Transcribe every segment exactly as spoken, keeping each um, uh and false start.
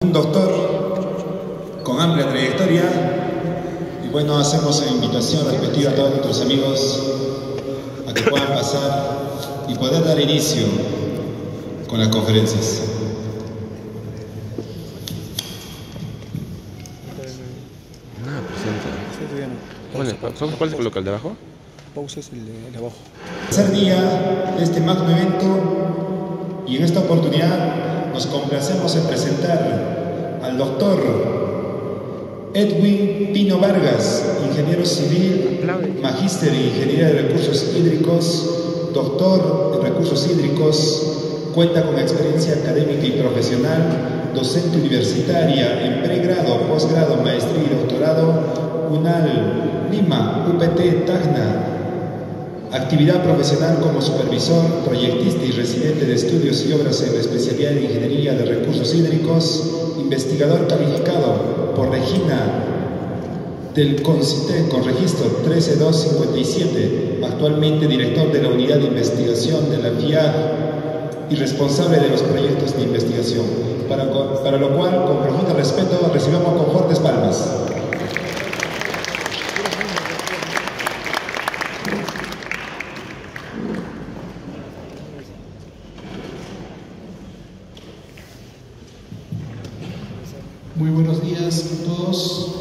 Un doctor con amplia trayectoria y bueno, hacemos una invitación respectiva a todos nuestros amigos a que puedan pasar y poder dar inicio con las conferencias. Nada, presenta. ¿Cuál, ¿Cuál se coloca, el de abajo? Pausa es el de, el de abajo. Tercer día de este magno evento y en esta oportunidad nos complacemos en presentar al doctor Edwin Pino Vargas, ingeniero civil, magíster en ingeniería de recursos hídricos, doctor en recursos hídricos, cuenta con experiencia académica y profesional, docente universitaria en pregrado, posgrado, maestría y doctorado, UNAL, Lima, U P T, Tacna. Actividad profesional como supervisor, proyectista y residente de estudios y obras en la especialidad de Ingeniería de Recursos Hídricos, investigador calificado por Regina del CONCITEC con registro trece mil doscientos cincuenta y siete, actualmente director de la Unidad de Investigación de la F I A D y responsable de los proyectos de investigación, para, para lo cual, con profundo respeto, recibamos con fuertes palmas. Muy buenos días a todos.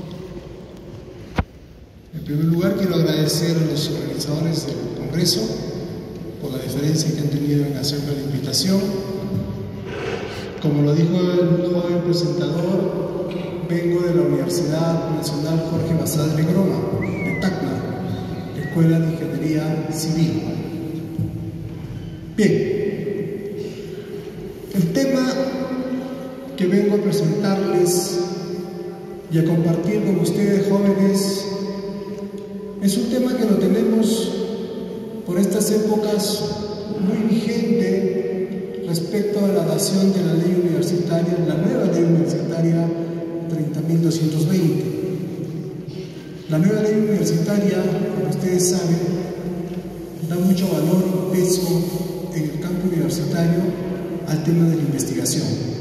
En primer lugar, quiero agradecer a los organizadores del Congreso por la deferencia que han tenido en hacerme la invitación. Como lo dijo el joven presentador, vengo de la Universidad Nacional Jorge Basadre Groma, de Tacna, Escuela de Ingeniería Civil. Bien, el tema que vengo a presentarles y a compartir con ustedes, jóvenes, es un tema que lo tenemos por estas épocas muy vigente respecto a la dación de la ley universitaria, la nueva ley universitaria treinta mil doscientos veinte. La nueva ley universitaria, como ustedes saben, da mucho valor y peso en el campo universitario al tema de la investigación.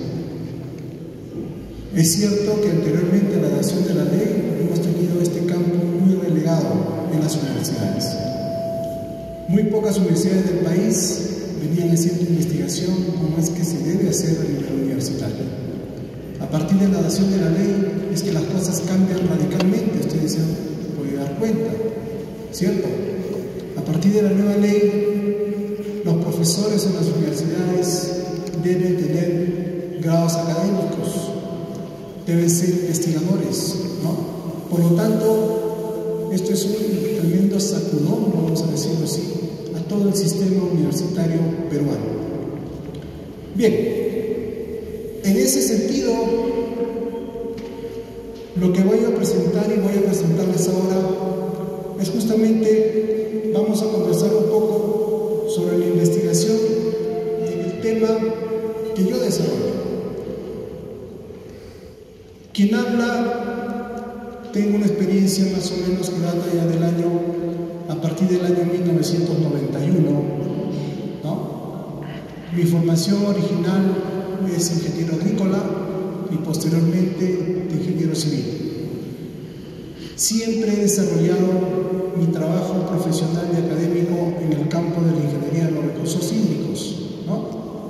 Es cierto que anteriormente a la dación de la ley hemos tenido este campo muy relegado en las universidades. Muy pocas universidades del país venían haciendo investigación como es que se debe hacer a nivel universitario. A partir de la dación de la ley es que las cosas cambian radicalmente, ustedes se pueden dar cuenta, ¿cierto? A partir de la nueva ley, los profesores en las universidades deben tener grados académicos, deben ser investigadores, ¿no? Por lo tanto, esto es un tremendo sacudón, vamos a decirlo así, a todo el sistema universitario peruano. Bien, en ese sentido, lo que voy a presentar y voy a presentarles ahora es justamente, vamos a conversar un poco sobre la investigación en el tema que yo desarrollo. Quien habla, tengo una experiencia más o menos que data ya del año, a partir del año mil novecientos noventa y uno, ¿no? Mi formación original es ingeniero agrícola y posteriormente de ingeniero civil. Siempre he desarrollado mi trabajo profesional y académico en el campo de la ingeniería de los recursos hídricos, ¿no?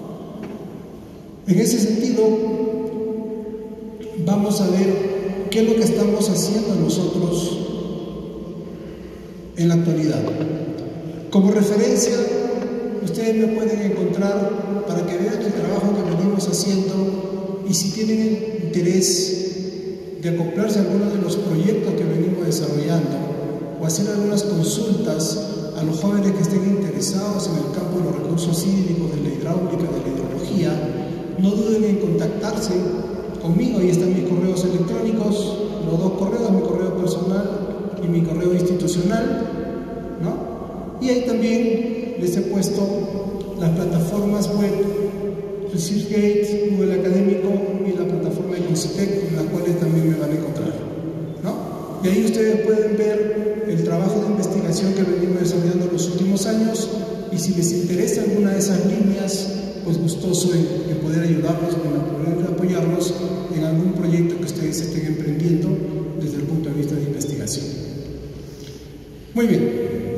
En ese sentido, vamos a ver qué es lo que estamos haciendo nosotros en la actualidad. Como referencia, ustedes me pueden encontrar para que vean el trabajo que venimos haciendo y si tienen interés de acoplarse a algunos de los proyectos que venimos desarrollando o hacer algunas consultas a los jóvenes que estén interesados en el campo de los recursos hídricos, de la hidráulica, de la hidrología, no duden en contactarse conmigo. Ahí están mis correos electrónicos, los dos correos, mi correo personal y mi correo institucional, ¿no? Y ahí también les he puesto las plataformas web, ResearchGate, Google Académico y la plataforma de CONCITEC, en las cuales también me van a encontrar, ¿no? Y ahí ustedes pueden ver el trabajo de investigación que venimos desarrollando en los últimos años y si les interesa alguna de esas líneas pues gustoso en, en poder ayudarlos, en poder apoyarlos en algún proyecto que ustedes estén emprendiendo desde el punto de vista de investigación. Muy bien.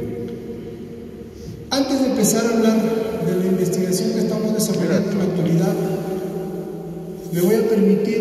Antes de empezar a hablar de la investigación que estamos desarrollando en la actualidad, me voy a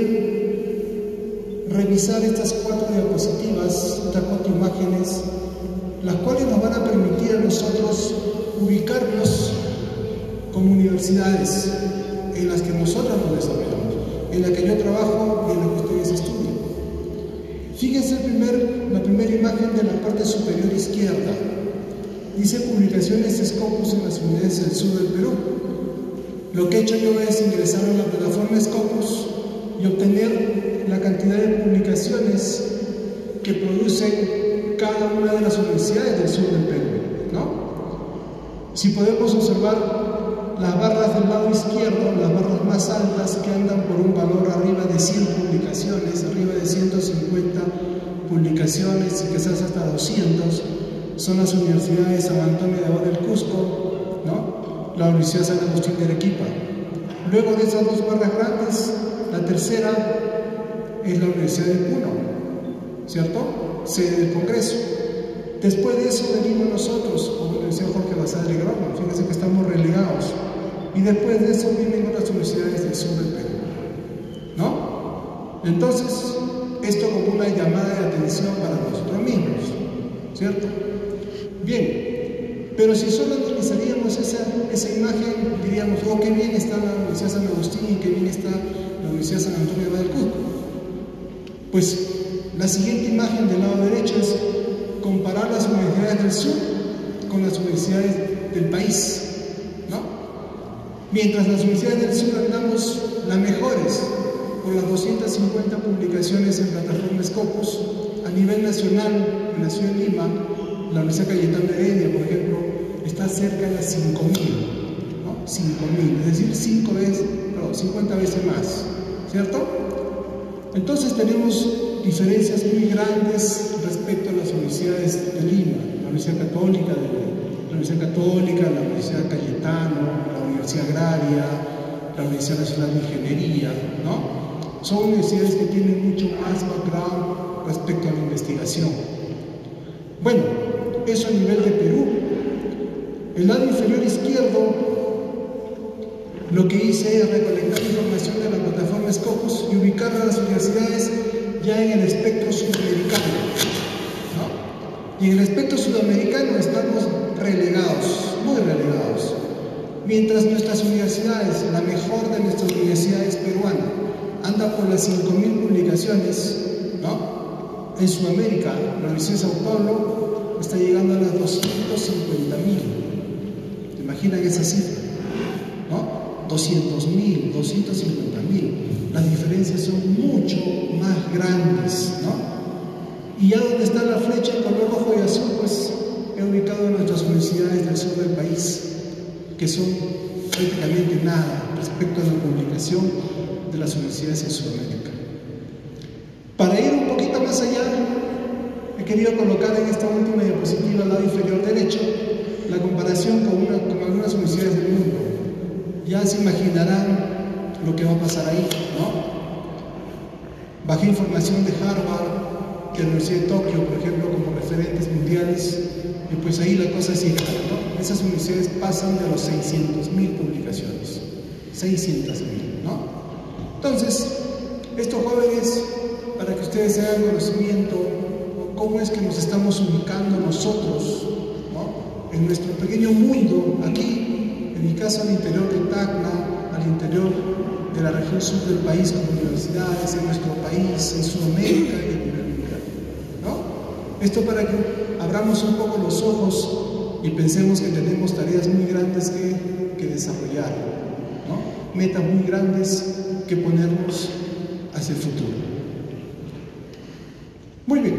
permitir revisar estas cuatro diapositivas, estas cuatro imágenes, las cuales nos van a permitir a nosotros ubicarnos como universidades en las que nosotros nos desarrollamos, en la que yo trabajo y en la que ustedes estudian. Fíjense el primer, la primera imagen de la parte superior izquierda. Dice publicaciones Scopus en las unidades del sur del Perú. Lo que he hecho yo es ingresar a la plataforma Scopus y obtener la cantidad de publicaciones que producen cada una de las universidades del sur del Perú, ¿no? Si podemos observar las barras del lado izquierdo, las barras más altas que andan por un valor arriba de cien publicaciones, arriba de ciento cincuenta publicaciones y quizás hasta doscientos, son las universidades San Antonio de Abad del Cusco, ¿no? La Universidad San Agustín de Arequipa. Luego de esas dos barras grandes, la tercera es la Universidad de Puno, ¿cierto? Sede del Congreso. Después de eso venimos nosotros, como la Universidad Jorge Basadre Grossman, fíjense que estamos relegados. Y después de eso vienen otras universidades del sur del Perú, ¿no? Entonces, esto como una llamada de atención para nosotros mismos, ¿cierto? Bien, pero si solo analizaríamos esa, esa imagen, diríamos, oh, qué bien está la Universidad San Agustín y qué bien está la Universidad San Antonio de Abad del Cusco. Pues la siguiente imagen del lado derecho es comparar las universidades del sur con las universidades del país, ¿no? Mientras las universidades del sur andamos las mejores, con las doscientas cincuenta publicaciones en plataforma Scopus, a nivel nacional, en la ciudad de Lima, la Universidad Cayetano Heredia, por ejemplo, está cerca de las cinco mil, ¿no? cinco mil, es decir, cinco veces, no, cincuenta veces más, ¿cierto? Entonces tenemos diferencias muy grandes respecto a las universidades de Lima, la Universidad Católica, de, la Universidad Católica, la Universidad Cayetano, la Universidad Agraria, la Universidad Nacional de Ingeniería, ¿no? Son universidades que tienen mucho más background respecto a la investigación. Bueno, eso a nivel de Perú. El lado inferior izquierdo, lo que hice es recolectar información de la plataforma Scopus y ubicar a las universidades ya en el espectro sudamericano, ¿no? Y en el espectro sudamericano estamos relegados, muy relegados. Mientras nuestras universidades, la mejor de nuestras universidades peruanas, anda por las cinco mil publicaciones, ¿no? En Sudamérica, la Universidad de Sao Paulo está llegando a las doscientos cincuenta mil. ¿Te imaginan esa cifra? ¿No? doscientos mil, doscientos cincuenta mil. Las diferencias son mucho más grandes, ¿no? Y ya donde está la flecha en color rojo y azul, pues he ubicado nuestras universidades del sur del país, que son prácticamente nada respecto a la publicación de las universidades en Sudamérica. Para ir un poquito más allá, he querido colocar en esta última diapositiva al lado inferior derecho la comparación con, una, con algunas universidades del mundo. Ya se imaginarán lo que va a pasar ahí, ¿no? Bajé información de Harvard, de la Universidad de Tokio, por ejemplo, como referentes mundiales, y pues ahí la cosa sigue, ¿no? Esas universidades pasan de los seiscientas mil publicaciones, seiscientas mil, ¿no? Entonces, estos jóvenes, para que ustedes hagan conocimiento, cómo es que nos estamos ubicando nosotros, ¿no? En nuestro pequeño mundo, aquí, en mi caso al interior de Tacna, al interior de la región sur del país, como universidades, en nuestro país, en Sudamérica y en nivel mundial, ¿no? Esto para que abramos un poco los ojos y pensemos que tenemos tareas muy grandes que, que desarrollar, ¿no? Metas muy grandes que ponernos hacia el futuro. Muy bien,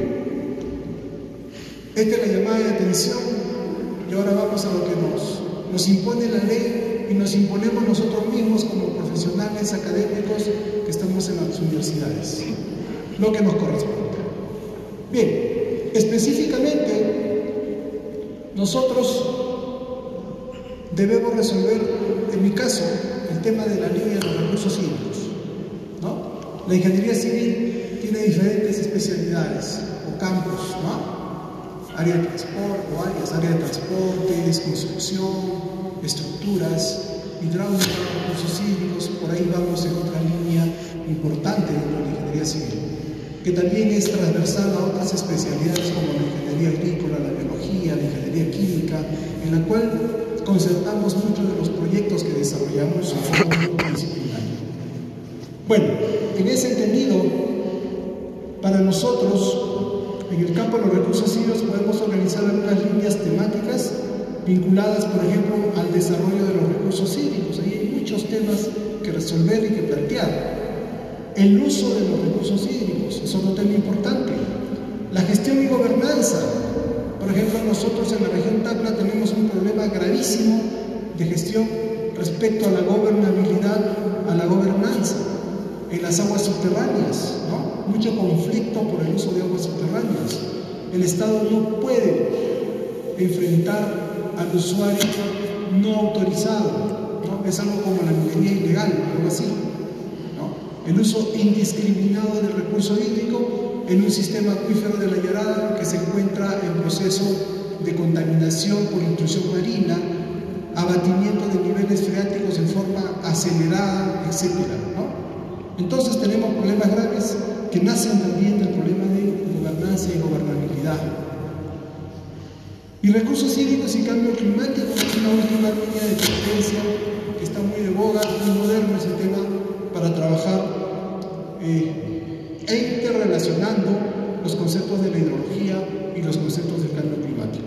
esta es la llamada de atención y ahora vamos a lo que nos, nos impone la ley y nos imponemos nosotros mismos como profesionales académicos que estamos en las universidades, lo que nos corresponde. Bien, específicamente nosotros debemos resolver, en mi caso, el tema de la línea de los recursos hídricos, ¿no? La ingeniería civil tiene diferentes especialidades o campos, ¿no? Área de transporte o áreas, área de transportes, construcción, estructuras, hidráulica, recursos hídricos. Por ahí vamos en otra línea importante dentro de la ingeniería civil, que también es transversal a otras especialidades como la ingeniería agrícola, la biología, la ingeniería química, en la cual concertamos muchos de los proyectos que desarrollamos en forma multidisciplinaria. Bueno, en ese entendido, para nosotros, en el campo de los recursos hídricos podemos organizar algunas líneas temáticas vinculadas, por ejemplo, al desarrollo de los recursos hídricos. Ahí hay muchos temas que resolver y que plantear. El uso de los recursos hídricos es otro tema importante. La gestión y gobernanza. Por ejemplo, nosotros en la región Tacna tenemos un problema gravísimo de gestión respecto a la gobernabilidad, a la gobernanza en las aguas subterráneas, ¿no? Mucho conflicto por el uso de aguas subterráneas. El Estado no puede enfrentar al usuario no autorizado, ¿no? Es algo como la minería ilegal, algo así, ¿no? El uso indiscriminado del recurso hídrico en un sistema acuífero de la Yarada que se encuentra en proceso de contaminación por intrusión marina, abatimiento de niveles freáticos en forma acelerada, etcétera, ¿no? Entonces tenemos problemas graves que nacen también del problema de gobernanza y gobernabilidad. Y recursos hídricos y cambio climático es una última línea de tendencia que está muy de boga, muy moderno ese tema para trabajar eh, e interrelacionando los conceptos de la hidrología y los conceptos del cambio climático.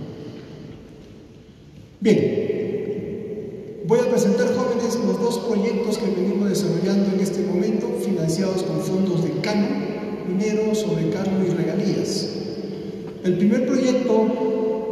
Bien, voy a presentar, jóvenes, los dos proyectos que venimos desarrollando en este momento, financiados con fondos de canon minero, sobre cargo y regalías. El primer proyecto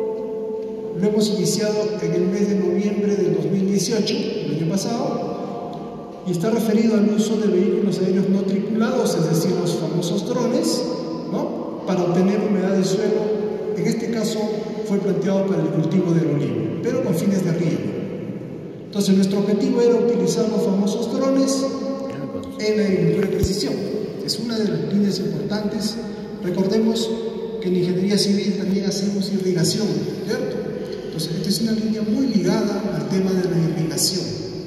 lo hemos iniciado en el mes de noviembre del dos mil dieciocho, el año pasado, y está referido al uso de vehículos aéreos no tripulados, es decir, los famosos drones, ¿no? Para obtener humedad de suelo. En este caso fue planteado para el cultivo del olivo, pero con fines de riego. Entonces nuestro objetivo era utilizar los famosos drones en la agricultura de precisión. Es una de las líneas importantes. Recordemos que en ingeniería civil también hacemos irrigación, ¿cierto? Entonces esta es una línea muy ligada al tema de la irrigación.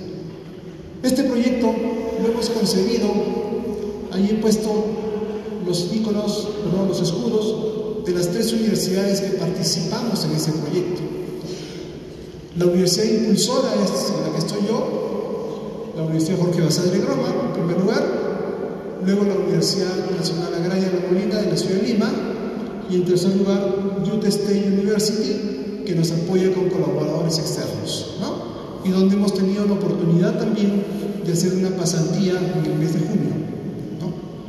Este proyecto lo hemos concebido, ahí he puesto los íconos, perdón, los escudos de las tres universidades que participamos en ese proyecto. La universidad impulsora es en la que estoy yo, la Universidad Jorge Basadre Groma, en primer lugar, luego la Universidad Nacional Agraria La Molina de la ciudad de Lima, y en tercer lugar, Utah State University, que nos apoya con colaboradores externos, ¿no? Y donde hemos tenido la oportunidad también de hacer una pasantía en el mes de junio, ¿no?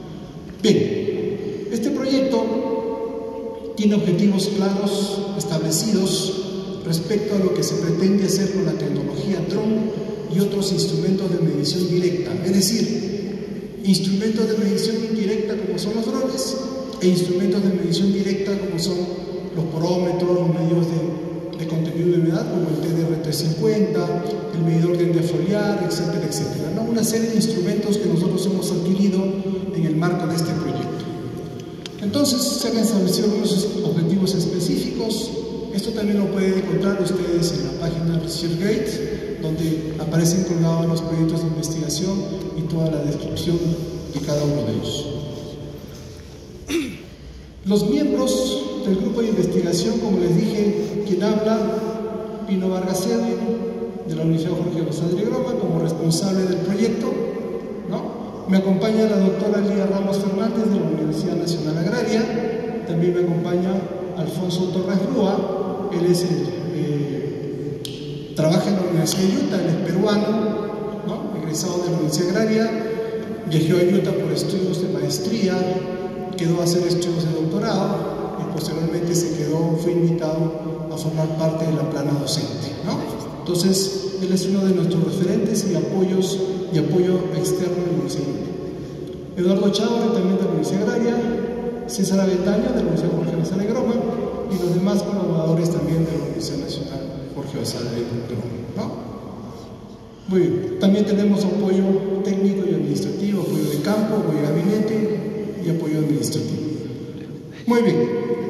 Bien, este proyecto tiene objetivos claros, establecidos, respecto a lo que se pretende hacer con la tecnología dron y otros instrumentos de medición directa, es decir, instrumentos de medición indirecta como son los drones e instrumentos de medición directa como son los porómetros, los medidores de, de contenido de humedad como el T D R trescientos cincuenta, el medidor de endefoliar, etcétera, etcétera, ¿no? Una serie de instrumentos que nosotros hemos adquirido en el marco de este proyecto. Entonces se han establecido unos objetivos específicos. Esto también lo pueden encontrar ustedes en la página ResearchGate, donde aparecen colgados los proyectos de investigación y toda la descripción de cada uno de ellos. Los miembros del grupo de investigación, como les dije, quien habla, Pino Vargas Edwin, de la Universidad Jorge Basadre Groma, como responsable del proyecto, ¿no? Me acompaña la doctora Lía Ramos Fernández, de la Universidad Nacional Agraria. También me acompaña Alfonso Torres Rúa. Él es el, eh, trabaja en la Universidad de Utah, él es peruano, ¿no? Egresado de la Universidad Agraria, viajó a Utah por estudios de maestría, quedó a hacer estudios de doctorado y posteriormente se quedó, fue invitado a formar parte de la plana docente, ¿no? Entonces, él es uno de nuestros referentes y apoyos y apoyo externo de la Universidad de Utah. Eduardo Chávarri, también de la Universidad Agraria, César Aventaña, de la Universidad Jorge Basadre Groma, y los demás colaboradores también de la Universidad Nacional Jorge Basadre Groma. ¿no? Muy bien. También tenemos apoyo técnico y administrativo, apoyo de campo, apoyo de gabinete y apoyo administrativo. Muy bien.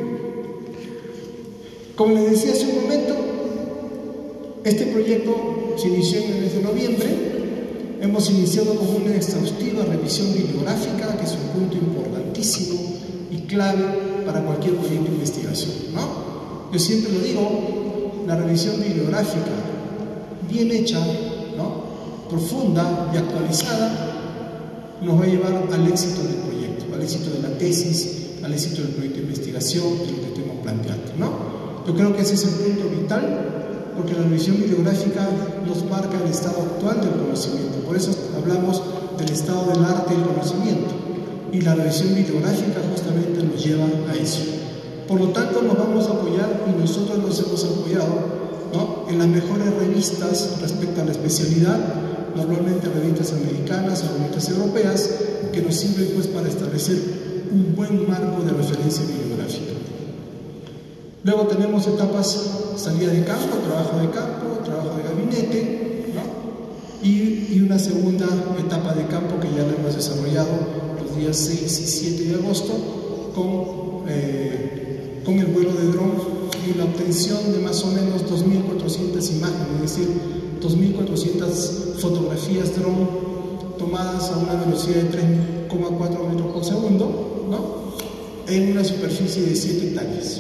Como les decía hace un momento, este proyecto se inició en el mes de noviembre. Hemos iniciado con una exhaustiva revisión bibliográfica, que es un punto importantísimo y clave para cualquier proyecto de investigación, ¿no? Yo siempre lo digo, la revisión bibliográfica bien hecha, ¿no?, profunda y actualizada, nos va a llevar al éxito del proyecto, al éxito de la tesis, al éxito del proyecto de investigación, de lo que estemos planteando, ¿no? Yo creo que ese es el punto vital, porque la revisión bibliográfica nos marca el estado actual del conocimiento. Por eso hablamos del estado del arte y el conocimiento, y la revisión bibliográfica justamente nos lleva a eso. Por lo tanto, nos vamos a apoyar, y nosotros nos hemos apoyado, ¿no?, en las mejores revistas respecto a la especialidad, normalmente revistas americanas o revistas europeas, que nos sirven pues para establecer un buen marco de referencia bibliográfica. Luego tenemos etapas: salida de campo, trabajo de campo, trabajo de gabinete, ¿no?, y, y una segunda etapa de campo que ya la hemos desarrollado los días seis y siete de agosto con, eh, con el vuelo de dron y la obtención de más o menos dos mil cuatrocientas imágenes, es decir, dos mil cuatrocientas fotografías dron tomadas a una velocidad de tres coma cuatro metros por segundo, ¿no?, en una superficie de siete hectáreas.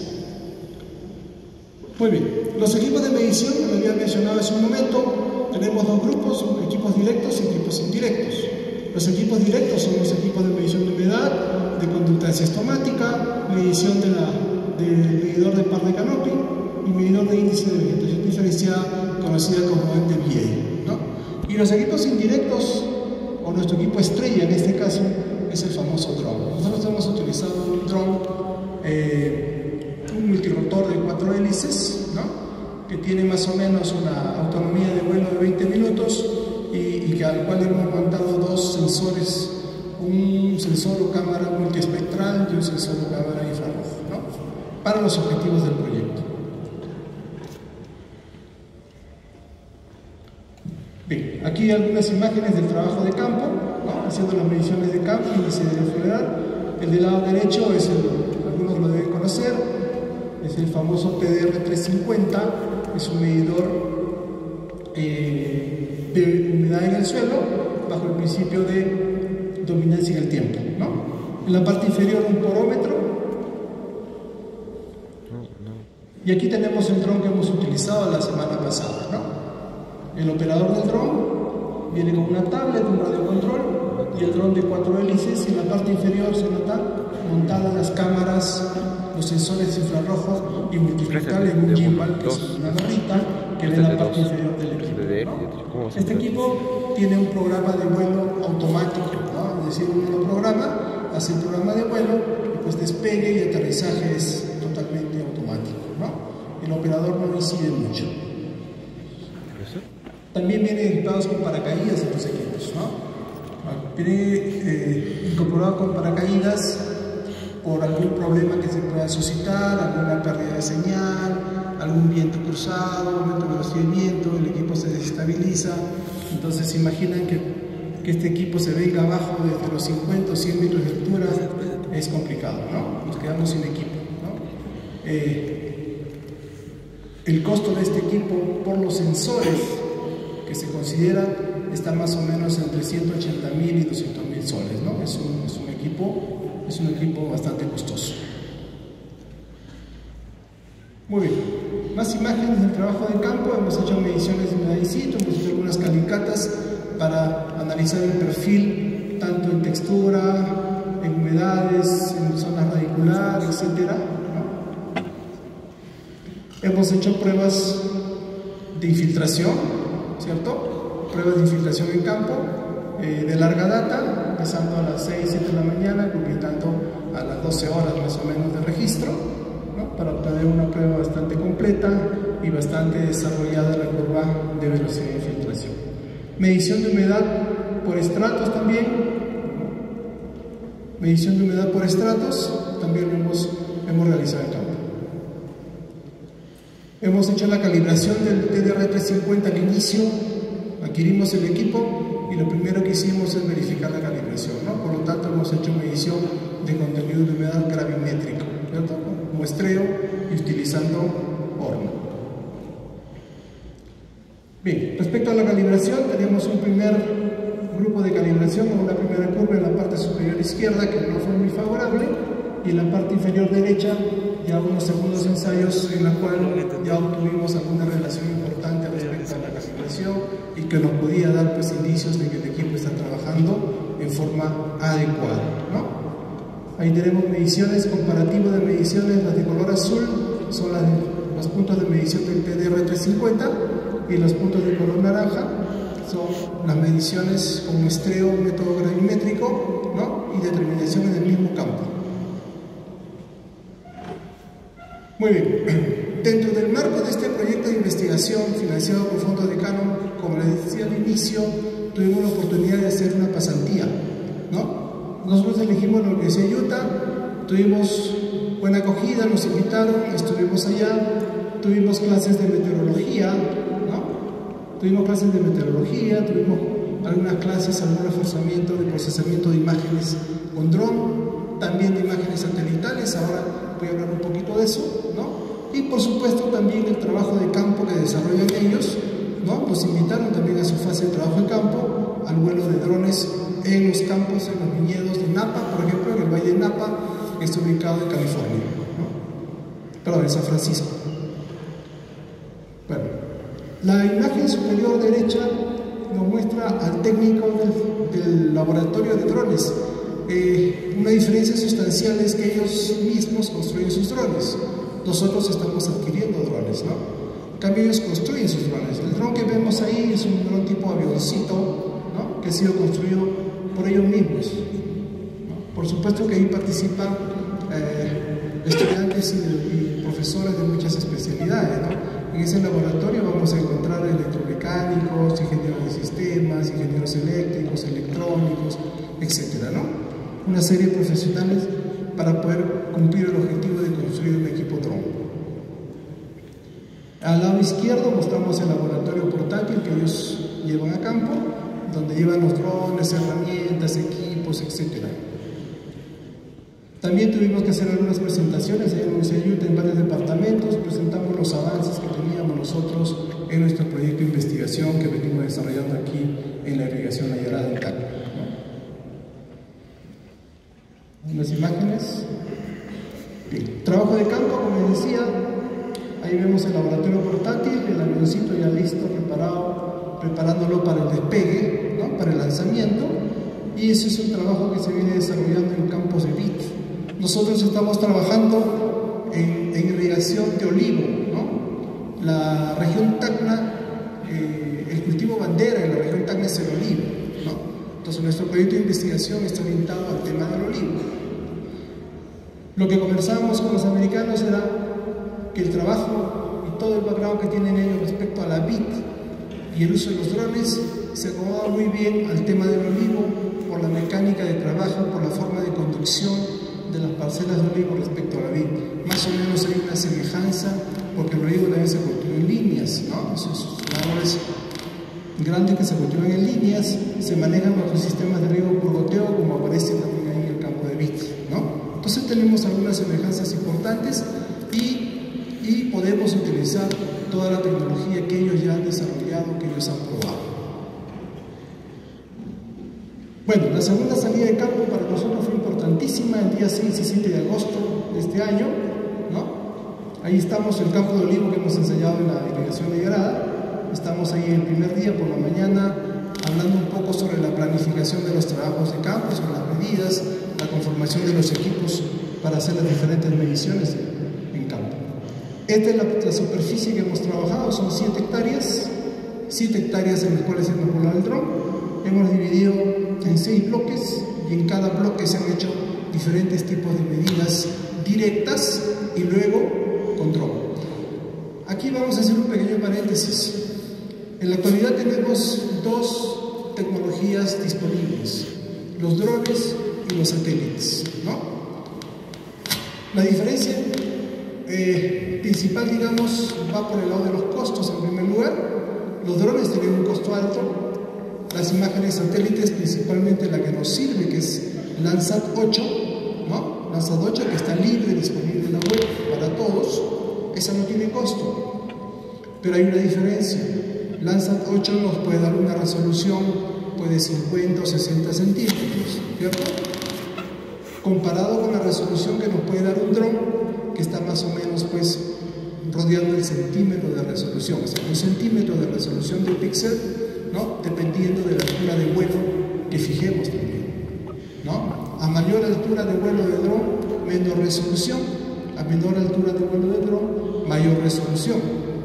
Muy bien, los equipos de medición, como había mencionado hace un momento, tenemos dos grupos: equipos directos y equipos indirectos. Los equipos directos son los equipos de medición de humedad, de conductancia estomática, medición de la, del medidor de par de canopy y medidor de índice de vegetación diferenciada, conocida como M D V A, ¿no? Y los equipos indirectos, o nuestro equipo estrella en este caso, es el famoso drone. Nosotros hemos utilizado un drone, eh, un multirotor de cuatro hélices, ¿no?, que tiene más o menos una autonomía de vuelo de veinte minutos y, y que, al cual hemos montado dos sensores, un sensor o cámara multiespectral y un sensor o cámara infrarrojo, ¿no?, para los objetivos del proyecto. Bien, aquí algunas imágenes del trabajo de campo, ¿no?, haciendo las mediciones de campo, índice de fluidad. El del lado derecho es el, algunos lo deben conocer, es el famoso P D R trescientos cincuenta, es un medidor eh, de humedad en el suelo bajo el principio de dominancia en el tiempo, ¿no? En la parte inferior un porómetro, y aquí tenemos el dron que hemos utilizado la semana pasada, ¿no? El operador del dron viene con una tablet, un radiocontrol y el dron de cuatro hélices, y en la parte inferior se nota montadas las cámaras, los sensores infrarrojos y multifocal en un gimbal, que es una barrita que ve la parte inferior del equipo, ¿no? Este equipo tiene un programa de vuelo automático, ¿no? Es decir, uno lo programa, hace el programa de vuelo y pues despegue y aterrizaje es totalmente automático, ¿no? El operador no incide mucho. También vienen equipados con paracaídas estos equipos, ¿no? Viene eh, incorporado con paracaídas por algún problema que se pueda suscitar, alguna pérdida de señal, algún viento cruzado, aumento de velocidad de viento, el equipo se desestabiliza. Entonces imaginan que, que este equipo se venga abajo desde los cincuenta o cien metros de altura, es complicado, ¿no? Nos quedamos sin equipo, ¿no? Eh, el costo de este equipo por los sensores que se consideran está más o menos entre ciento ochenta mil y doscientos mil soles, ¿no? Es un, es un equipo Es un equipo bastante costoso. Muy bien. Más imágenes del trabajo de campo. Hemos hecho mediciones de humedad in situ, hemos hecho algunas calicatas para analizar el perfil, tanto en textura, en humedades, en zonas radiculares, etcétera, ¿no? Hemos hecho pruebas de infiltración, ¿cierto? Pruebas de infiltración en campo. Eh, de larga data, empezando a las seis, siete de la mañana, completando a las doce horas más o menos de registro, ¿no?, para obtener una prueba bastante completa y bastante desarrollada la curva de velocidad de infiltración. Medición de humedad por estratos también, medición de humedad por estratos, también lo hemos, hemos realizado en campo. Hemos hecho la calibración del T D R trescientos cincuenta al inicio, adquirimos el equipo y lo primero que hicimos es verificar la calibración, ¿no? Por lo tanto, hemos hecho medición de contenido de humedad gravimétrico, ¿cierto? Muestreo y utilizando horno. Bien, respecto a la calibración, tenemos un primer grupo de calibración con una primera curva en la parte superior izquierda que no fue muy favorable, y en la parte inferior derecha ya unos segundos ensayos en la cual ya obtuvimos alguna relación importante respecto a la calibración y que nos podía dar pues indicios de que el equipo está trabajando en forma adecuada, ¿no? Ahí tenemos mediciones, comparativo de mediciones, las de color azul son las de, los puntos de medición del T D R trescientos cincuenta, y los puntos de color naranja son las mediciones con muestreo, método gravimétrico, ¿no? Y determinación en el mismo campo. Muy bien, dentro del marco de este proyecto de investigación financiado por fondos de Canon, como les decía al inicio, tuvimos la oportunidad de hacer una pasantía, ¿no? Nosotros elegimos la Universidad de Utah, tuvimos buena acogida, nos invitaron, estuvimos allá, tuvimos clases de meteorología, ¿no? Tuvimos clases de meteorología, tuvimos algunas clases, algún reforzamiento de procesamiento de imágenes con dron, también de imágenes satelitales, ahora voy a hablar un poquito de eso, ¿no? Y por supuesto también el trabajo de campo que desarrollan ellos, ¿no? Nos invitaron también a su fase de trabajo de campo, al vuelo de drones en los campos, en los viñedos de Napa, por ejemplo, en el Valle de Napa, que está ubicado en California, ¿no? Perdón, en San Francisco. Bueno, la imagen superior derecha nos muestra al técnico del, del laboratorio de drones. Eh, una diferencia sustancial es que ellos mismos construyen sus drones. Nosotros estamos adquiriendo drones, ¿no? En cambio, ellos construyen sus drones. El dron que vemos ahí es un dron tipo avioncito, ¿no? Que ha sido construido por ellos mismos, ¿no? Por supuesto que ahí participan eh, estudiantes y, y profesores de muchas especialidades, ¿no? En ese laboratorio vamos a encontrar electromecánicos, ingenieros de sistemas, ingenieros eléctricos, electrónicos, etcétera, ¿no? Una serie de profesionales para poder cumplir el objetivo de construir un equipo dron. Al lado izquierdo mostramos el laboratorio portátil que ellos llevan a campo, donde llevan los drones, herramientas, equipos, etcétera. También tuvimos que hacer algunas presentaciones en la Universidad de Utah en varios departamentos, presentamos los avances que teníamos nosotros en nuestro proyecto de investigación que venimos desarrollando aquí en la irrigación Nayarada en Tacna. Unas imágenes. Bien. Trabajo de campo, como les decía, ahí vemos el laboratorio portátil, el avioncito ya listo, preparado, preparándolo para el despegue, ¿no? Para el lanzamiento, y ese es un trabajo que se viene desarrollando en campos de vid. Nosotros estamos trabajando en, en irrigación de olivo, ¿no? La región Tacna, eh, el cultivo bandera en la región Tacna es el olivo, ¿no? Entonces nuestro proyecto de investigación está orientado al tema del olivo. Lo que conversábamos con los americanos era que el trabajo y todo el background que tienen ellos respecto a la vid y el uso de los drones se acomoda muy bien al tema del olivo por la mecánica de trabajo, por la forma de conducción de las parcelas de olivo respecto a la vid. Más o menos hay una semejanza porque el olivo también se cultiva en líneas, ¿no? Esos árboles grandes que se cultivan en líneas se manejan bajo sistemas de riego por goteo, como aparece también ahí en el campo de vid, ¿no? Entonces tenemos algunas semejanzas importantes y, y podemos utilizar toda la tecnología que ellos ya han desarrollado, que ellos han probado. Bueno, la segunda salida de campo para nosotros fue importantísima el día seis y siete de agosto de este año, ¿no? Ahí estamos, el campo de olivo que hemos ensayado en la irrigación Nayarada. Estamos ahí el primer día por la mañana hablando un poco sobre la planificación de los trabajos de campo, sobre las medidas, la conformación de los equipos para hacer las diferentes mediciones en campo. Esta es la, la superficie que hemos trabajado, son siete hectáreas, siete hectáreas en las cuales hemos volado el dron. Hemos dividido en seis bloques y en cada bloque se han hecho diferentes tipos de medidas directas y luego con dron. Aquí vamos a hacer un pequeño paréntesis. En la actualidad tenemos dos tecnologías disponibles, los drones y los satélites, ¿no? La diferencia eh, principal, digamos, va por el lado de los costos en primer lugar. Los drones tienen un costo alto. Las imágenes satélites, principalmente la que nos sirve, que es Landsat ocho, ¿no? Landsat ocho, que está libre, disponible en la web para todos, esa no tiene costo. Pero hay una diferencia. Landsat ocho nos puede dar una resolución pues, de cincuenta o sesenta centímetros, ¿cierto? Comparado con la resolución que nos puede dar un dron, que está más o menos pues rodeando el centímetro de resolución, o sea, un centímetro de resolución de píxel, ¿no? Dependiendo de la altura de vuelo que fijemos también, ¿no? A mayor altura de vuelo de dron, menor resolución. A menor altura de vuelo de dron, mayor resolución.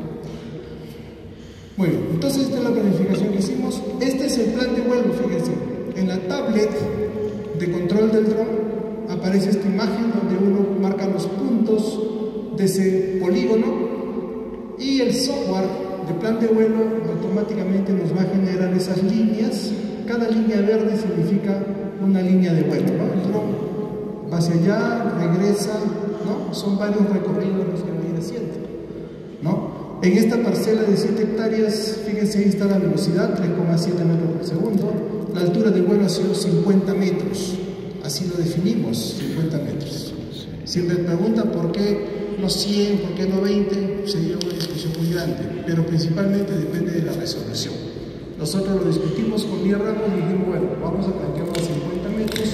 Muy bien, entonces esta es la planificación que hicimos. Este es el plan de vuelo, fíjense. En la tablet de control del dron aparece esta imagen donde uno marca los puntos de ese polígono y el software de plan de vuelo automáticamente nos va a generar esas líneas. Cada línea verde significa una línea de vuelo, ¿no? El dron va hacia allá, regresa, ¿no? Son varios recorridos los que va a ir haciendo, ¿no? En esta parcela de siete hectáreas, fíjense, ahí está la velocidad, tres coma siete metros por segundo. La altura de vuelo ha sido cincuenta metros. Así lo definimos, cincuenta metros. Si me preguntan por qué no cien, por qué no veinte, sería una discusión muy grande, pero principalmente depende de la resolución. Nosotros lo discutimos con mi Ramos y dijimos, bueno, vamos a plantearlo a cincuenta metros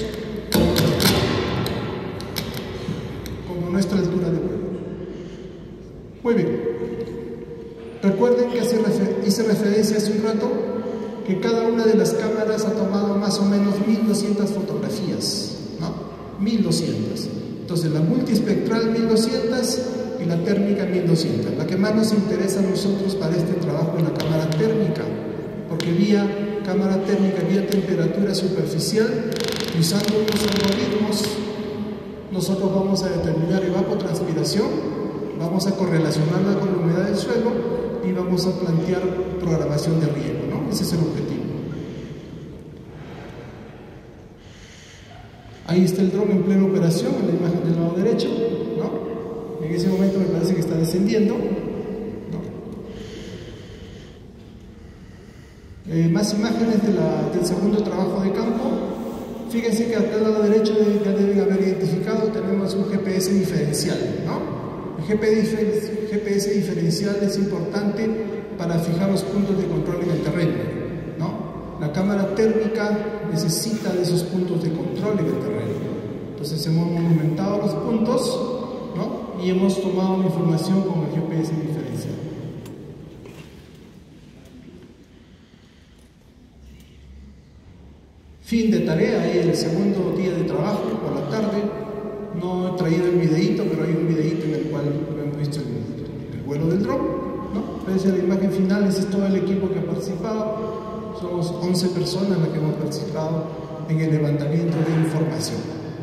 como nuestra altura de vuelo. Muy bien. Recuerden que hice referencia hace un rato que cada una de las cámaras ha tomado más o menos mil doscientas fotografías, ¿no? mil doscientas. Entonces la multiespectral mil doscientas y la térmica mil doscientas. La que más nos interesa a nosotros para este trabajo es la cámara térmica, porque vía cámara térmica, vía temperatura superficial, usando unos algoritmos, nosotros vamos a determinar evapotranspiración, vamos a correlacionarla con la humedad del suelo y vamos a plantear programación de riego, ¿no? Ese es el objetivo. Ahí está el dron en plena operación, en la imagen del lado derecho, ¿no? En ese momento me parece que está descendiendo, ¿no? Eh, más imágenes de la, del segundo trabajo de campo. Fíjense que acá al lado derecho ya deben haber identificado, tenemos un G P S diferencial, ¿no? El G P S diferencial es importante para fijar los puntos de control en el terreno, ¿no? La cámara térmica necesita de esos puntos de control en el terreno. Entonces hemos monumentado los puntos, ¿no? Y hemos tomado la información con el G P S diferencial. Fin de tarea, ahí el segundo día de trabajo, por la tarde. No he traído el videíto, pero hay un videíto en el cual hemos visto el, el vuelo del dron, ¿no? Esa es la imagen final, ese es todo el equipo que ha participado. Somos once personas las que hemos participado en el levantamiento de información.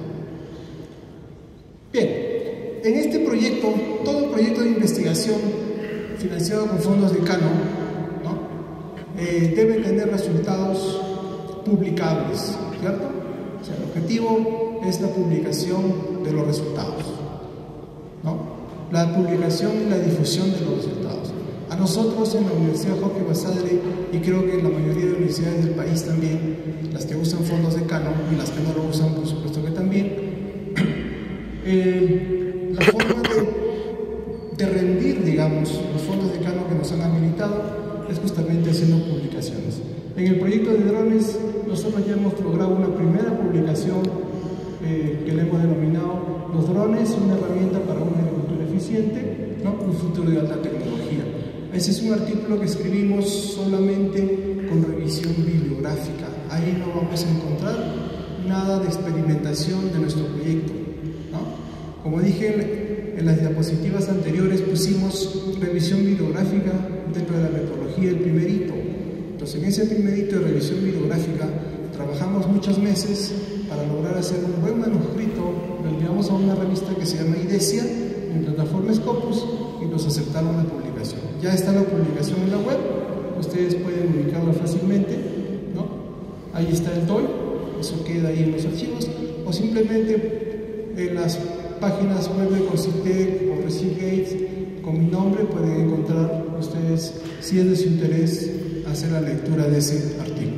Bien, en este proyecto, todo proyecto de investigación financiado con fondos de Cano, ¿no? eh, debe tener resultados publicables, ¿cierto? O sea, el objetivo es la publicación de los resultados, ¿no? La publicación y la difusión de los resultados. A nosotros en la Universidad Jorge Basadre, y creo que en la mayoría de universidades del país también, las que usan fondos de Cano y las que no lo usan, por supuesto que también, eh, la forma de, de rendir, digamos, los fondos de Cano que nos han habilitado es justamente haciendo publicaciones. En el proyecto de drones, nosotros ya hemos logrado una primera publicación eh, que le hemos denominado Los drones, una herramienta para una agricultura eficiente, ¿no? Un futuro de alta tecnología. Ese es un artículo que escribimos solamente con revisión bibliográfica. Ahí no vamos a encontrar nada de experimentación de nuestro proyecto, ¿no? Como dije en las diapositivas anteriores, pusimos revisión bibliográfica dentro de la metodología del primer hito. Entonces, en ese primer hito de revisión bibliográfica trabajamos muchos meses para lograr hacer un buen manuscrito. Lo enviamos a una revista que se llama IDESIA, en plataforma Scopus, y nos aceptaron la publicación. Ya está la publicación en la web, ustedes pueden ubicarla fácilmente, ¿no? Ahí está el D O I, eso queda ahí en los archivos, o simplemente en las páginas web de CONCITEC o Prestige Gates, con mi nombre pueden encontrar ustedes, si es de su interés, hacer la lectura de ese artículo.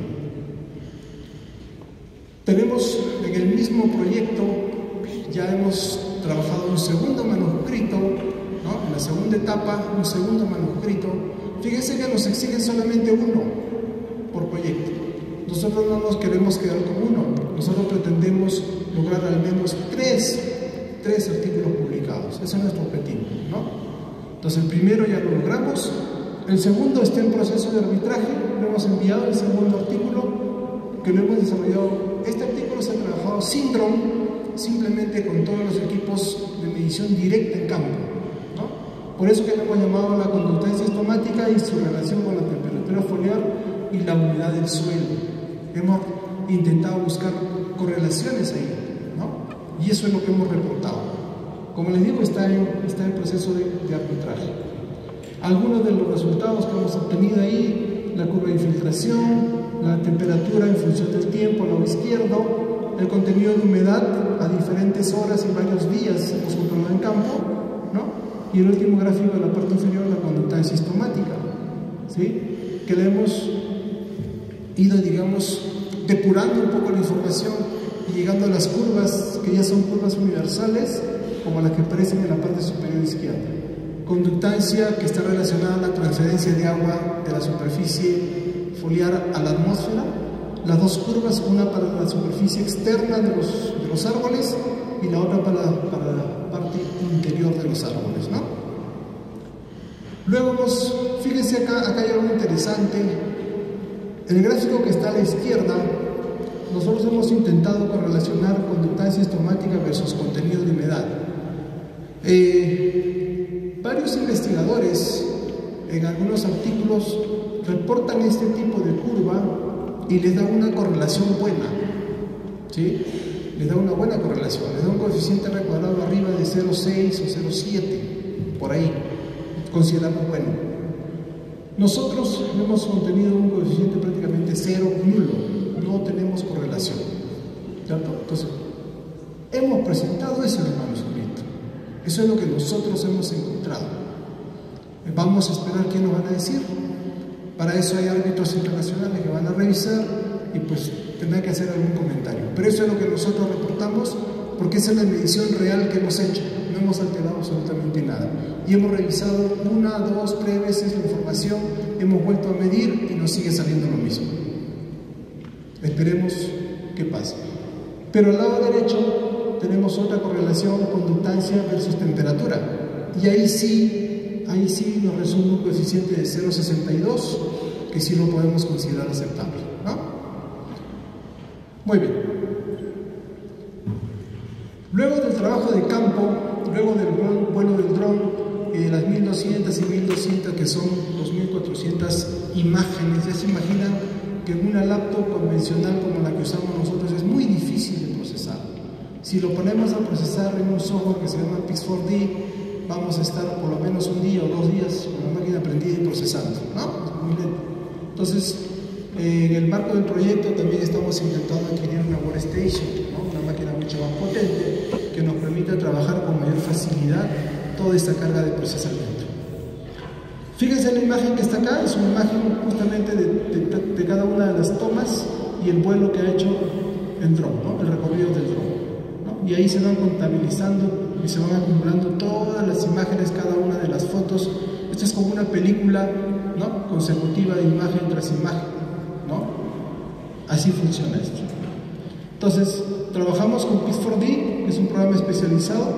Tenemos en el mismo proyecto, ya hemos trabajado un segundo manuscrito, ¿no? En la segunda etapa, un segundo manuscrito. Fíjense que nos exigen solamente uno por proyecto. Nosotros no nos queremos quedar con uno, nosotros pretendemos lograr al menos tres, tres artículos publicados. Ese es nuestro objetivo, ¿no? Entonces el primero ya lo logramos, el segundo está en proceso de arbitraje, lo hemos enviado, el segundo artículo que lo hemos desarrollado. Este artículo se ha trabajado sin dron, simplemente con todos los equipos de medición directa en campo, ¿no? Por eso que lo hemos llamado la conductancia estomática y su relación con la temperatura foliar y la humedad del suelo. Hemos intentado buscar correlaciones ahí, ¿no? Y eso es lo que hemos reportado. Como les digo, está en, está en proceso de, de arbitraje. Algunos de los resultados que hemos obtenido ahí: la curva de infiltración, la temperatura en función del tiempo al lado izquierdo, el contenido de humedad a diferentes horas y varios días hemos controlado en campo, ¿no? Y el último gráfico de la parte inferior, la conductancia sistemática, ¿sí? Que le hemos ido, digamos, depurando un poco la información y llegando a las curvas que ya son curvas universales, como las que aparecen en la parte superior izquierda. Conductancia que está relacionada a la transferencia de agua de la superficie foliar a la atmósfera. Las dos curvas, una para la superficie externa de los, de los árboles y la otra para, para la parte interior de los árboles, ¿no? Luego, nos, fíjense acá, acá hay algo interesante. El gráfico que está a la izquierda, nosotros hemos intentado correlacionar conductancia estomática versus contenido de humedad. Eh, varios investigadores en algunos artículos reportan este tipo de curva y les da una correlación buena, ¿sí? Les da una buena correlación, les da un coeficiente R cuadrado arriba de cero coma seis o cero coma siete, por ahí, consideramos bueno. Nosotros hemos obtenido un coeficiente prácticamente cero, nulo, no tenemos correlación, ¿cierto? Entonces, hemos presentado eso en el manuscrito, eso es lo que nosotros hemos encontrado. Vamos a esperar qué nos van a decir. Para eso hay árbitros internacionales que van a revisar y pues tendrán que hacer algún comentario. Pero eso es lo que nosotros reportamos, porque esa es la medición real que hemos hecho. No hemos alterado absolutamente nada. Y hemos revisado una, dos, tres veces la información, hemos vuelto a medir y nos sigue saliendo lo mismo. Esperemos qué pasa. Pero al lado derecho tenemos otra correlación, conductancia versus temperatura. Y ahí sí... Ahí sí nos resulta un coeficiente de cero coma sesenta y dos, que sí lo podemos considerar aceptable, ¿no? Muy bien. Luego del trabajo de campo, luego del vuelo del dron, eh, las mil doscientas y mil doscientas, que son dos mil cuatrocientas imágenes, ya se imaginan que en una laptop convencional como la que usamos nosotros es muy difícil de procesar. Si lo ponemos a procesar en un software que se llama Pix cuatro D, vamos a estar por lo menos un día o dos días con la máquina prendida y procesando, ¿no? Es muy lento. Entonces, eh, en el marco del proyecto también estamos intentando adquirir una workstation, ¿no? Una máquina mucho más potente que nos permita trabajar con mayor facilidad toda esta carga de procesamiento. Fíjense en la imagen que está acá, es una imagen justamente de, de, de cada una de las tomas y el vuelo que ha hecho el dron, ¿no? El recorrido del dron, ¿no? Y ahí se van contabilizando y se van acumulando todas las imágenes, cada una de las fotos. Esto es como una película, ¿no? Consecutiva de imagen tras imagen, ¿no? Así funciona esto. Entonces, trabajamos con Pix cuatro D, que es un programa especializado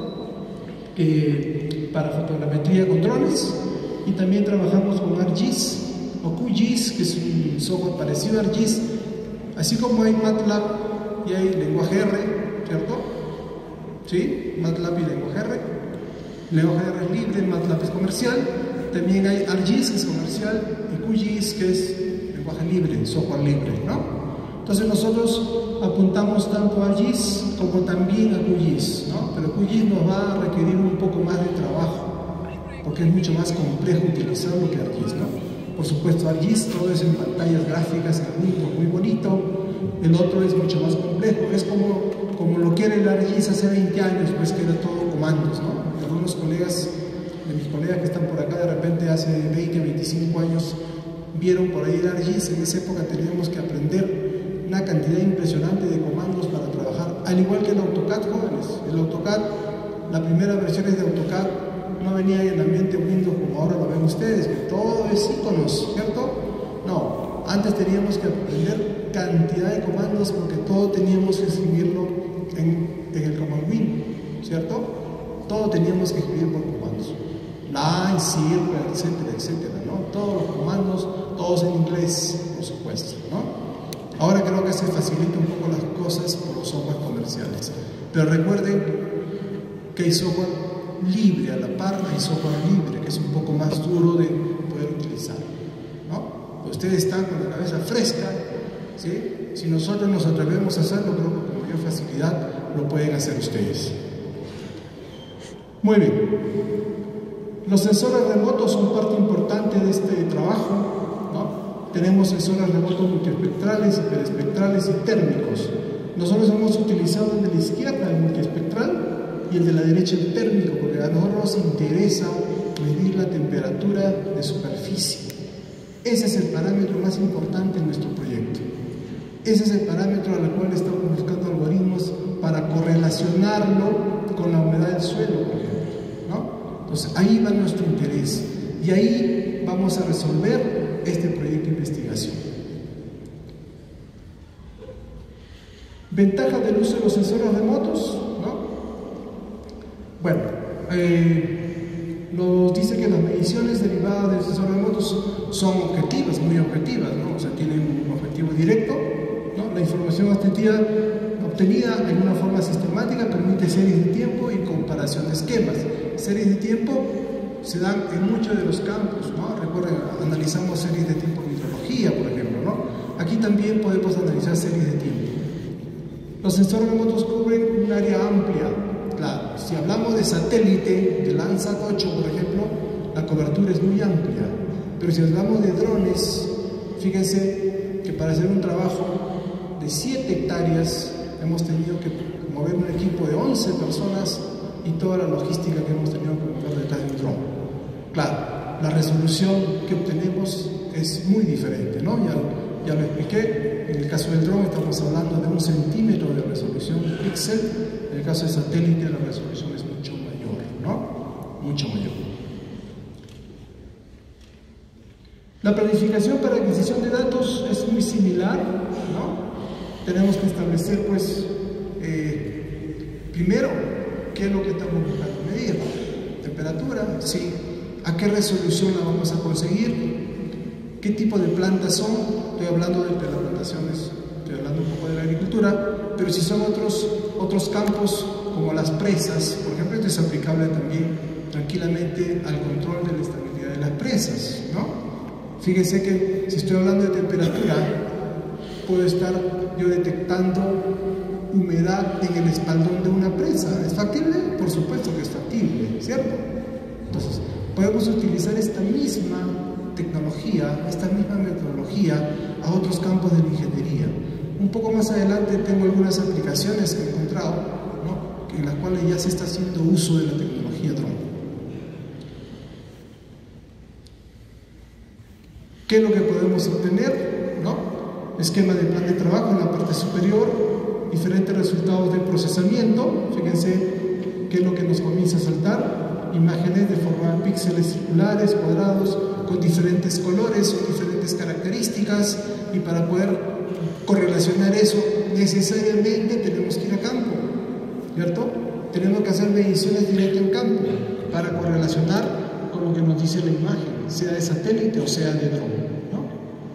eh, para fotogrametría con drones, y también trabajamos con ArcGIS o QGIS, que es un software parecido a ArcGIS, así como hay MATLAB y hay lenguaje R, ¿cierto? ¿Sí? MATLAB y lenguaje R. Lenguaje R es libre, MATLAB es comercial. También hay ArcGIS, que es comercial, y QGIS, que es lenguaje libre, software libre, ¿no? Entonces nosotros apuntamos tanto a ArcGIS como también a QGIS, ¿no? Pero QGIS nos va a requerir un poco más de trabajo, porque es mucho más complejo utilizarlo que ArcGIS, ¿no? Por supuesto, ArcGIS todo es en pantallas gráficas, muy, muy bonito. El otro es mucho más complejo, es como, como lo quiere el ArcGIS hace veinte años, pues que era todo comandos, ¿no? algunos colegas, de mis colegas que están por acá, de repente hace veinte, veinticinco años, vieron por ahí el ArcGIS. En esa época teníamos que aprender una cantidad impresionante de comandos para trabajar, al igual que el AutoCAD, jóvenes. El AutoCAD, las primeras versiones de AutoCAD no venía en el ambiente Windows como ahora lo ven ustedes, que todo es iconos, ¿cierto? No, antes teníamos que aprender cantidad de comandos porque todo teníamos que escribirlo en, en el command win, ¿cierto? Todo teníamos que escribir por comandos. Line, circle, etcétera, etcétera, ¿no? Todos los comandos, todos en inglés, por supuesto, ¿no? Ahora creo que se facilita un poco las cosas por los software comerciales. Pero recuerden que hay software libre, a la par hay software libre, que es un poco más duro de poder utilizar, ¿no? Ustedes están con la cabeza fresca, ¿sí? Si nosotros nos atrevemos a hacerlo, creo que con mayor facilidad lo pueden hacer ustedes. Muy bien. Los sensores remotos son parte importante de este trabajo, ¿no? Tenemos sensores remotos multiespectrales, hiperespectrales y térmicos. Nosotros hemos utilizado el de la izquierda, el multiespectral, y el de la derecha, el térmico, porque a nosotros nos interesa medir la temperatura de superficie. Ese es el parámetro más importante en nuestro proyecto. Ese es el parámetro al cual estamos buscando algoritmos para correlacionarlo con la humedad del suelo, por ejemplo, ¿no? Entonces ahí va nuestro interés y ahí vamos a resolver este proyecto de investigación. Ventajas del uso de los sensores remotos, ¿no? Bueno, eh, nos dice que las mediciones derivadas de sensores remotos son objetivas, muy objetivas, ¿no? O sea, tienen un objetivo directo, ¿no? La información obtenida, obtenida en una forma sistemática permite series de tiempo y comparación de esquemas. Series de tiempo se dan en muchos de los campos, ¿no? Recuerden, analizamos series de tiempo en hidrología, por ejemplo, ¿no? Aquí también podemos analizar series de tiempo. Los sensores remotos cubren un área amplia. Claro, si hablamos de satélite, de Landsat ocho, por ejemplo, la cobertura es muy amplia. Pero si hablamos de drones, fíjense que para hacer un trabajo de siete hectáreas hemos tenido que mover un equipo de once personas y toda la logística que hemos tenido que mover detrás del dron. Claro, la resolución que obtenemos es muy diferente, ¿no? Ya, ya lo expliqué. En el caso del dron estamos hablando de un centímetro de resolución de píxel. En el caso de satélite la resolución es mucho mayor, ¿no? Mucho mayor. La planificación para adquisición de datos es muy similar, ¿no? Tenemos que establecer, pues, eh, primero, ¿qué es lo que estamos buscando medir? Temperatura, sí. ¿A qué resolución la vamos a conseguir? ¿Qué tipo de plantas son? Estoy hablando de las plantaciones, estoy hablando un poco de la agricultura, pero si son otros, otros campos como las presas, por ejemplo, esto es aplicable también tranquilamente al control de la estabilidad de las presas, ¿no? Fíjense que si estoy hablando de temperatura, puedo estar yo detectando humedad en el espaldón de una presa. ¿Es factible? Por supuesto que es factible, ¿cierto? Entonces, podemos utilizar esta misma tecnología, esta misma metodología a otros campos de la ingeniería. Un poco más adelante tengo algunas aplicaciones que he encontrado, ¿no? En las cuales ya se está haciendo uso de la tecnología drone. ¿Qué es lo que podemos obtener? ¿No? Esquema de plan de trabajo en la parte superior, diferentes resultados de procesamiento. Fíjense qué es lo que nos comienza a saltar: imágenes de forma de píxeles circulares, cuadrados, con diferentes colores o diferentes características, y para poder correlacionar eso necesariamente tenemos que ir a campo, ¿cierto? Tenemos que hacer mediciones directas en campo para correlacionar con lo que nos dice la imagen, sea de satélite o sea de dron, ¿no?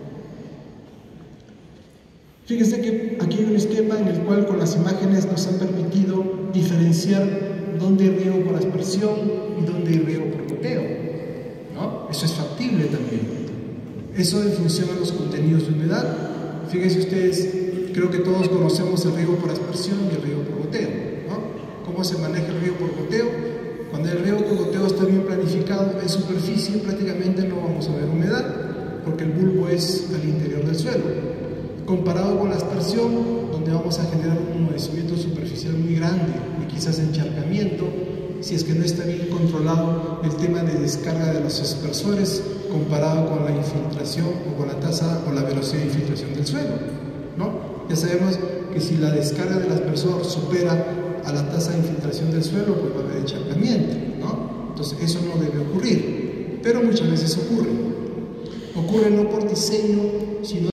Fíjense que aquí hay un esquema en el cual con las imágenes nos han permitido diferenciar dónde hay riego por aspersión y dónde hay riego por goteo, ¿no? Eso es factible también. Eso en función a los contenidos de humedad. Fíjense ustedes, creo que todos conocemos el riego por aspersión y el riego por goteo, ¿no? ¿Cómo se maneja el riego por goteo? Cuando el riego por goteo está bien planificado en superficie, prácticamente no vamos a ver humedad, porque el bulbo es al interior del suelo. Comparado con la aspersión, donde vamos a generar un humedecimiento superficial muy grande y quizás encharcamiento, si es que no está bien controlado el tema de descarga de los aspersores comparado con la infiltración o con la tasa o la velocidad de infiltración del suelo, ¿no? Ya sabemos que si la descarga del aspersor supera a la tasa de infiltración del suelo, pues va a haber encharcamiento, ¿no? Entonces eso no debe ocurrir, pero muchas veces ocurre. Ocurre no por diseño, sino